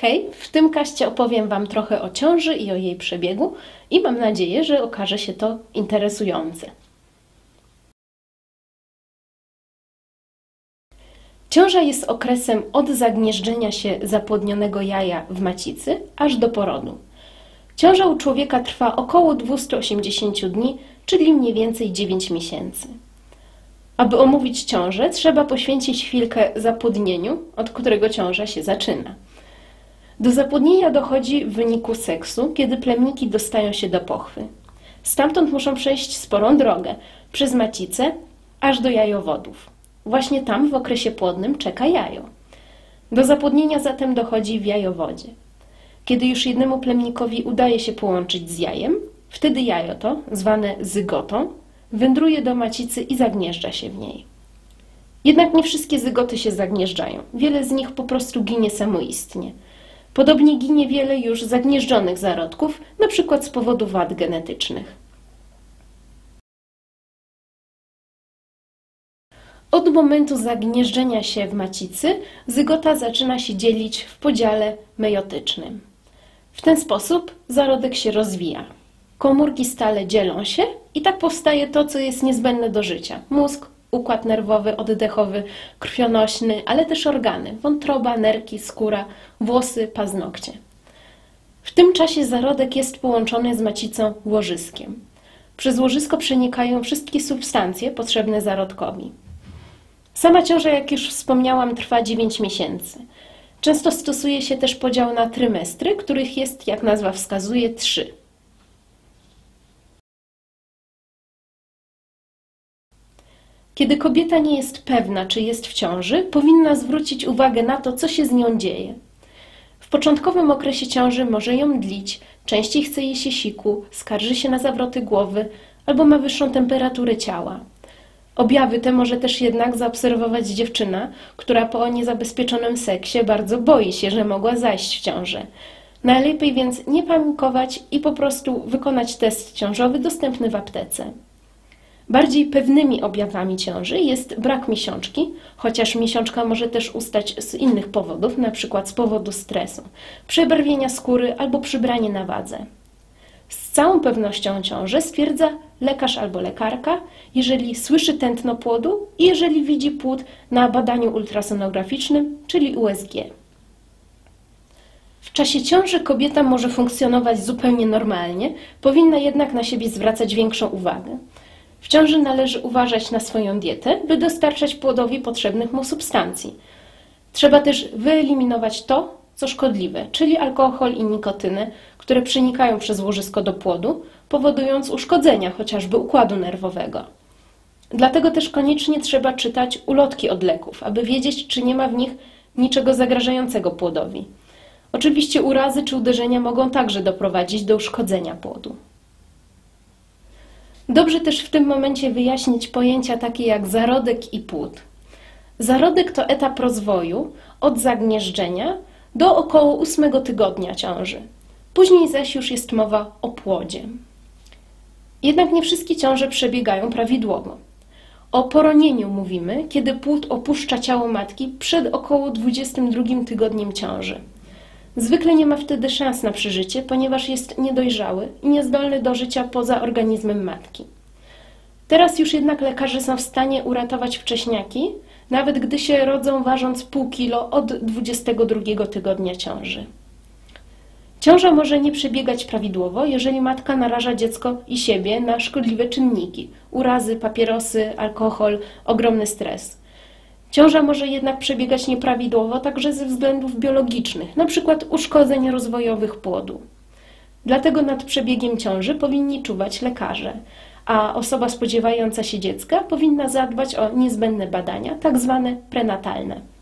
Hej, w tym kaście opowiem Wam trochę o ciąży i o jej przebiegu i mam nadzieję, że okaże się to interesujące. Ciąża jest okresem od zagnieżdżenia się zapłodnionego jaja w macicy aż do porodu. Ciąża u człowieka trwa około 280 dni, czyli mniej więcej 9 miesięcy. Aby omówić ciążę, trzeba poświęcić chwilkę zapłodnieniu, od którego ciąża się zaczyna. Do zapłodnienia dochodzi w wyniku seksu, kiedy plemniki dostają się do pochwy. Stamtąd muszą przejść sporą drogę, przez macicę, aż do jajowodów. Właśnie tam w okresie płodnym czeka jajo. Do zapłodnienia zatem dochodzi w jajowodzie. Kiedy już jednemu plemnikowi udaje się połączyć z jajem, wtedy jajo to, zwane zygotą, wędruje do macicy i zagnieżdża się w niej. Jednak nie wszystkie zygoty się zagnieżdżają. Wiele z nich po prostu ginie samoistnie. Podobnie ginie wiele już zagnieżdżonych zarodków, np. z powodu wad genetycznych. Od momentu zagnieżdżenia się w macicy zygota zaczyna się dzielić w podziale meiotycznym. W ten sposób zarodek się rozwija. Komórki stale dzielą się i tak powstaje to, co jest niezbędne do życia. Mózg, układ nerwowy, oddechowy, krwionośny, ale też organy, wątroba, nerki, skóra, włosy, paznokcie. W tym czasie zarodek jest połączony z macicą łożyskiem. Przez łożysko przenikają wszystkie substancje potrzebne zarodkowi. Sama ciąża, jak już wspomniałam, trwa 9 miesięcy. Często stosuje się też podział na trymestry, których jest, jak nazwa wskazuje, 3. Kiedy kobieta nie jest pewna, czy jest w ciąży, powinna zwrócić uwagę na to, co się z nią dzieje. W początkowym okresie ciąży może ją mdlić, częściej chce jej się siku, skarży się na zawroty głowy albo ma wyższą temperaturę ciała. Objawy te może też jednak zaobserwować dziewczyna, która po niezabezpieczonym seksie bardzo boi się, że mogła zajść w ciążę. Najlepiej więc nie panikować i po prostu wykonać test ciążowy dostępny w aptece. Bardziej pewnymi objawami ciąży jest brak miesiączki, chociaż miesiączka może też ustać z innych powodów, np. z powodu stresu, przebarwienia skóry albo przybranie na wadze. Z całą pewnością ciążę stwierdza lekarz albo lekarka, jeżeli słyszy tętno płodu i jeżeli widzi płód na badaniu ultrasonograficznym, czyli USG. W czasie ciąży kobieta może funkcjonować zupełnie normalnie, powinna jednak na siebie zwracać większą uwagę. W ciąży należy uważać na swoją dietę, by dostarczać płodowi potrzebnych mu substancji. Trzeba też wyeliminować to, co szkodliwe, czyli alkohol i nikotynę, które przenikają przez łożysko do płodu, powodując uszkodzenia chociażby układu nerwowego. Dlatego też koniecznie trzeba czytać ulotki od leków, aby wiedzieć, czy nie ma w nich niczego zagrażającego płodowi. Oczywiście urazy czy uderzenia mogą także doprowadzić do uszkodzenia płodu. Dobrze też w tym momencie wyjaśnić pojęcia takie jak zarodek i płód. Zarodek to etap rozwoju od zagnieżdżenia do około 8 tygodnia ciąży. Później zaś już jest mowa o płodzie. Jednak nie wszystkie ciąże przebiegają prawidłowo. O poronieniu mówimy, kiedy płód opuszcza ciało matki przed około 22 tygodniem ciąży. Zwykle nie ma wtedy szans na przeżycie, ponieważ jest niedojrzały i niezdolny do życia poza organizmem matki. Teraz już jednak lekarze są w stanie uratować wcześniaki, nawet gdy się rodzą ważąc pół kilo od 22 tygodnia ciąży. Ciąża może nie przebiegać prawidłowo, jeżeli matka naraża dziecko i siebie na szkodliwe czynniki, urazy, papierosy, alkohol, ogromny stres. Ciąża może jednak przebiegać nieprawidłowo także ze względów biologicznych, np. uszkodzeń rozwojowych płodu. Dlatego nad przebiegiem ciąży powinni czuwać lekarze, a osoba spodziewająca się dziecka powinna zadbać o niezbędne badania, tak zwane prenatalne.